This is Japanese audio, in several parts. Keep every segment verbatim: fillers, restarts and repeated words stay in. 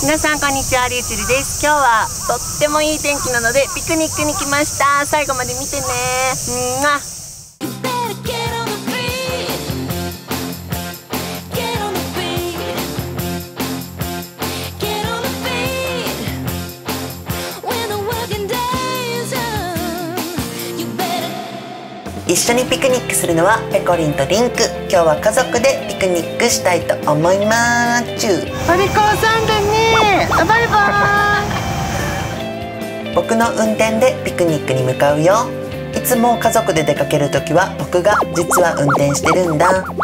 皆さんこんにちは、りゅうちぇるです。今日はとってもいい天気なのでピクニックに来ました。最後まで見てね。うんが一緒にピクニックするのはペコリンとリンク。今日は家族でピクニックしたいと思います。チューお利口さんだね。バイバイ。僕の運転でピクニックに向かうよ。いつも家族で出かけるときは僕が実は運転してるんだ。マ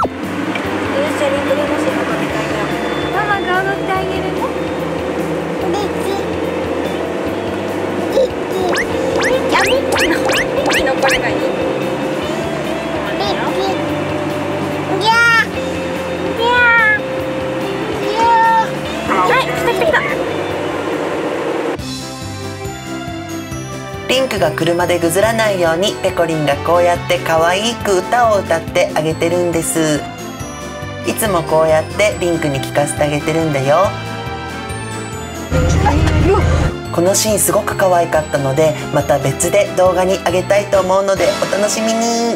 マが踊ってあげるね。ミッキー、ミッキーのミッキーのこれがいい。リンクが車でぐずらないようにペコリンがこうやって可愛く歌を歌ってあげてるんです。いつもこうやってリンクに聞かせてあげてるんだよ。このシーンすごく可愛かったのでまた別で動画にあげたいと思うのでお楽しみに。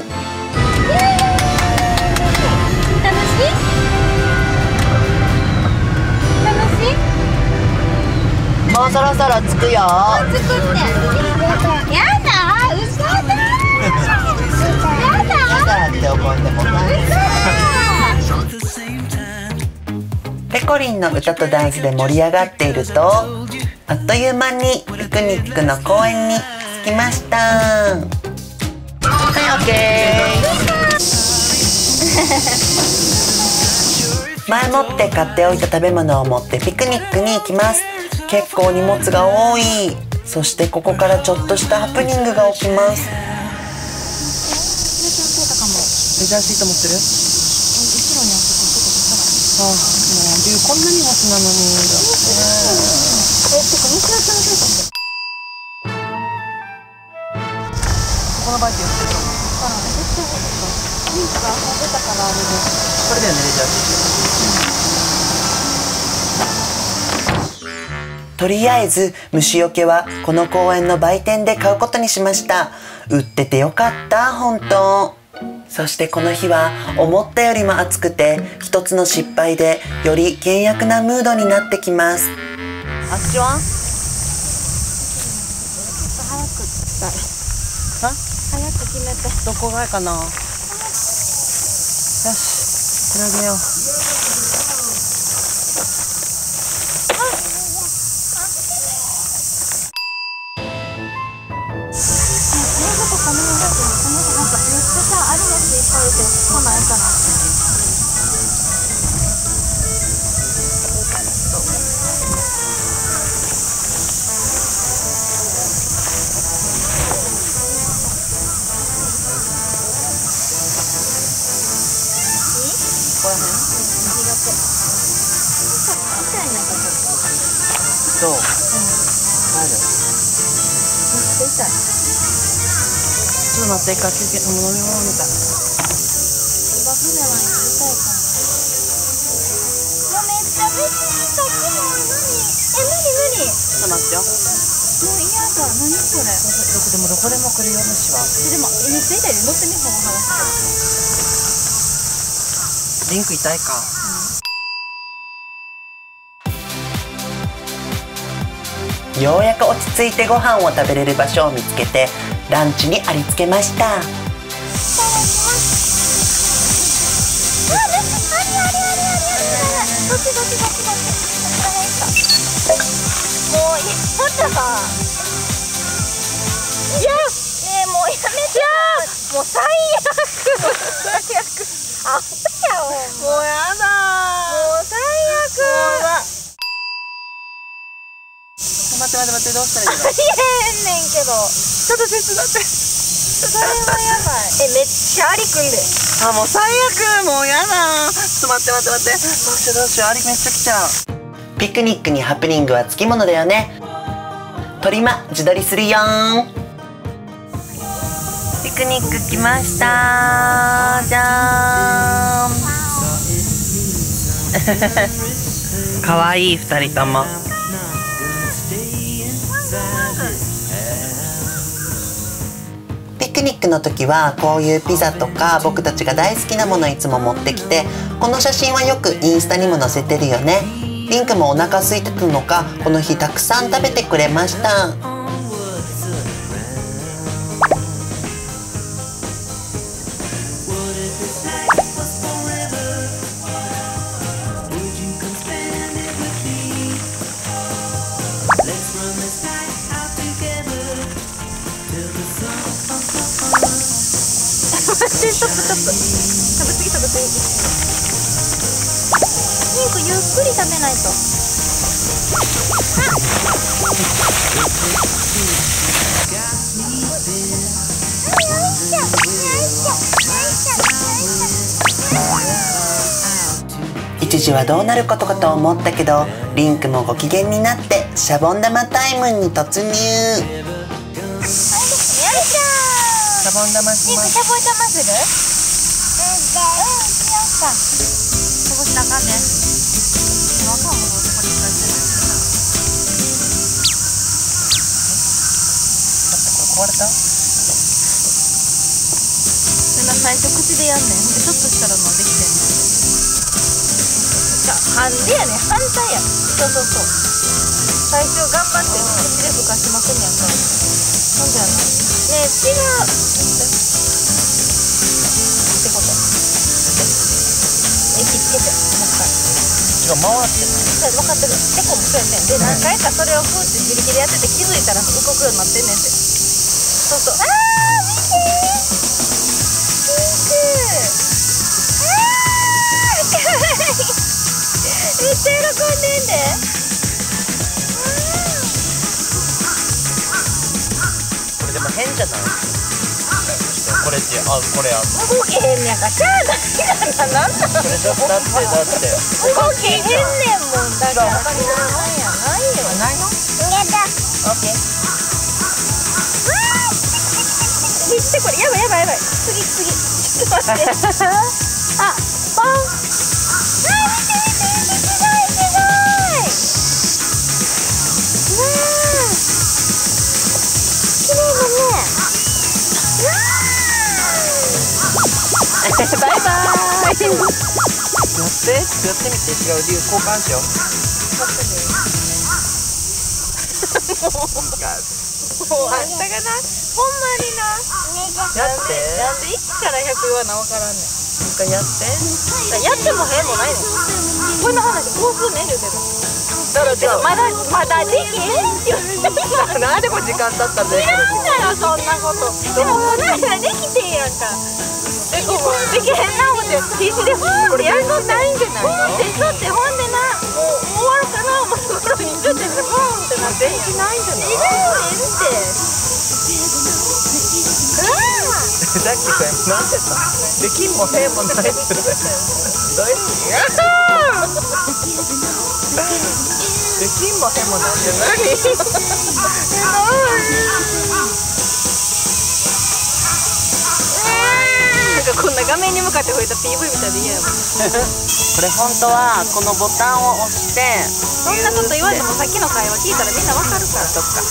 もうそろそろ着くよ。着くって。やだ、嘘だ。やだ。やだって思ってもない。ペコリンの歌とダンスで盛り上がっていると、あっという間にピクニックの公園に着きました。はい、オッケー。前もって買っておいた食べ物を持ってピクニックに行きます。結構荷物が多い。そしてここからちょっとしたハプニングが起きます。レジャーシート持ってる？後ろにあそこ、そこ、そこ。ああ、もう、こんな荷物なのに。え、てか、もう一回やってみて。このバイクやってるかな。あら、絶対リンクが出たからあれで。これだよね、レジャーシート。とりあえず虫除けはこの公園の売店で買うことにしました。売っててよかった、本当。そしてこの日は思ったよりも暑くて一つの失敗でより険悪なムードになってきます。あっちは？早くしたい。は？早く決めて。どこがいいかな。よし、広げよう。そう。うん。ある。めっちゃ痛い。ちょっと待って、一回休憩、飲み物みたい。芝生じゃないと痛いかも。もうめっちゃ別にさっきも何？え、無理無理。ちょっと待ってよ。もう嫌だ。何これ。どこでもどこでも来るよ虫は。でもめっちゃ痛いで乗ってみほう話して。リンク痛いか。ようやく落ち着いてご飯を食べれる場所を見つけてランチにありつけました。もう最悪。最悪。あ、もうやだ。もう最悪。待って待って待って、どうしたらいいの？ありえんねんけど。ちょっと手伝って。それはやばい。え、めっちゃアリくんで。あ、もう最悪。もうやだ。ちょっと待って待って待って。どうしようどうしよう。アリめっちゃ来ちゃう。ピクニックにハプニングはつきものだよね。トリマ自撮りするよーん。ピクニック来ましたー。じゃーん。かわいいふたりとも。 ニックの時はこういうピザとか僕たちが大好きなものいつも持ってきて、この写真はよくインスタにも載せてるよね。リンクもお腹空いてたのかこの日たくさん食べてくれました。 トップトップ食べ過ぎ食べ過ぎ。リンクゆっくり食べないと。 一時はどうなることかと思ったけど、リンクもご機嫌になってシャボン玉タイムに突入。シャボン玉します。 シャボン玉する？うん、しようか。こぼしなあかんね。わかんもん、これ使ってる。これ壊れた？みんな最初口でやんねん。でちょっとしたらもうできてんねん。じゃあ、ハンデやねん。反対や。そうそうそう。最初頑張って口でふかしまくんやんか。ほんじゃない。ねえ、違う。ってこと。息つけて、もう一回。 違う、回ってる。 分かってる。結構もそうやねん。で、何回かそれをふーって自力でやってて気づいたら動くようになってんねんって。そうそう。あー、見てー。ピンク。あー、かわいい。めっちゃ喜んでんで。 これでも変じゃない？これって、あ、これや。 動けへんねやから、しゃあないがな、なんなんだって、だって。動けへんねんもん、だから。他にないや、ないよ。ないの？やだ。オッケー。わー！見てこれ、やばいやばいやばい。次次。ちょっと待って。あ、ポン。あ、見て見て見て、すごいすごい。うわー。綺麗だね。バイバーイ。やって、やってみて、違う理由交換しよう。もうあんたがな、ほんまにな。やって。なんでいちからひゃく言わなわからんねん。一回やって。やっても変もないねん。こんな話、交通メールでも。だからじゃあまだまだできへんって言ってた。なんでも時間経ったんだよ。知らんがよそんなこと。でもこの間できてんやんか。できへんな思って必死でふーってやるのないんじゃないの？ふーってしとってほんでな、もう終わるかな思う頃にちょっとふーってなってんやん。ないんじゃない？いらんねんって。さっきこれなんて言った？できんもへんもないって言ったよ。どういう意味？やったー！できんもへんもないって何？すごい。こんな画面に向かって吹いた ピーブイ みたいで嫌やもん。 これ本当はこのボタンを押して、 そんなこと言わんでもさっきの会話聞いたらみんなわかるから。 そっか。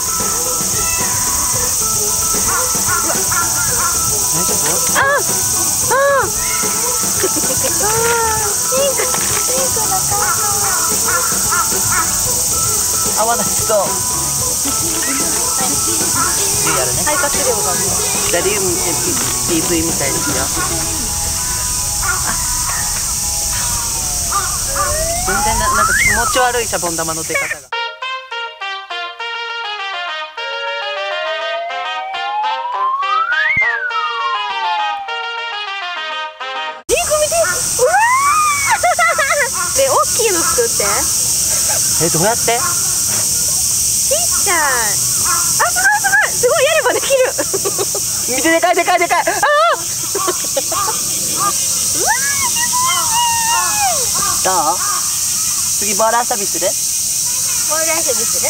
大丈夫？ ああああ。ピンクピンクの顔。 あ、まだちょっと。やるね。 肺活量がもう。 左見て ピーブイ みたいですよ。全然な、なんか気持ち悪いシャボン玉の出方が。 リンク見て。うわー。で、大きいの作って。 え、どうやって？ ちっちゃい。あ、すごいすごい。すごいやればできる。 見て、でかいでかいでかい。ああ。うわー、 すごい。 どう？次ボール遊びする？ ボール遊びする？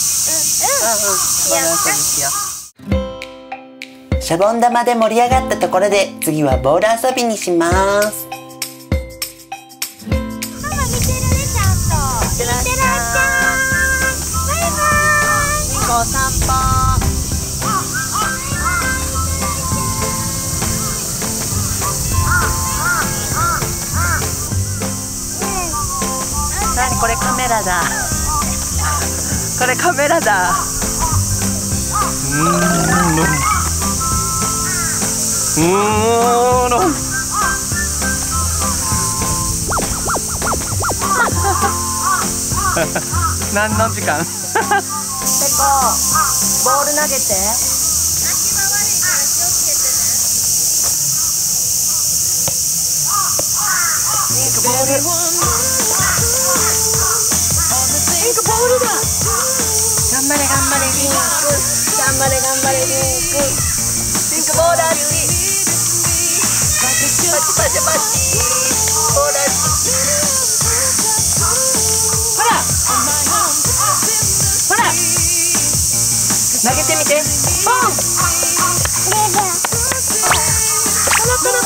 うんうん。 ボール遊びしよう。シャボン玉で盛り上がったところで次はボール遊びにします。 ママ見てるね、ちゃんと。見てらっしゃい。バイバーイ。 お散歩。 なにこれ、カメラだ。これカメラだ。うーんうーん何の時間？ペコ、ボール投げて。ピンクボール。ピンクボールだ。頑張れ頑張れピンク。頑張れ頑張れピンク。ピンクボールあっち。パチパチパチパチ。ボールあっち。ほら。ほら。投げてみて。ポン。コロコロコロコロコロ。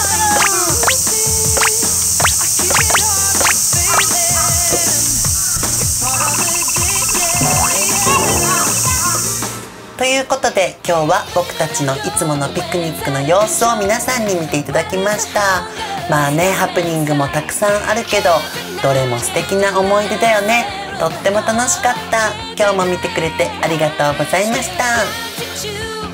ということで今日は僕たちのいつものピクニックの様子を皆さんに見ていただきました。まあね、ハプニングもたくさんあるけどどれも素敵な思い出だよね。とっても楽しかった。今日も見てくれてありがとうございました。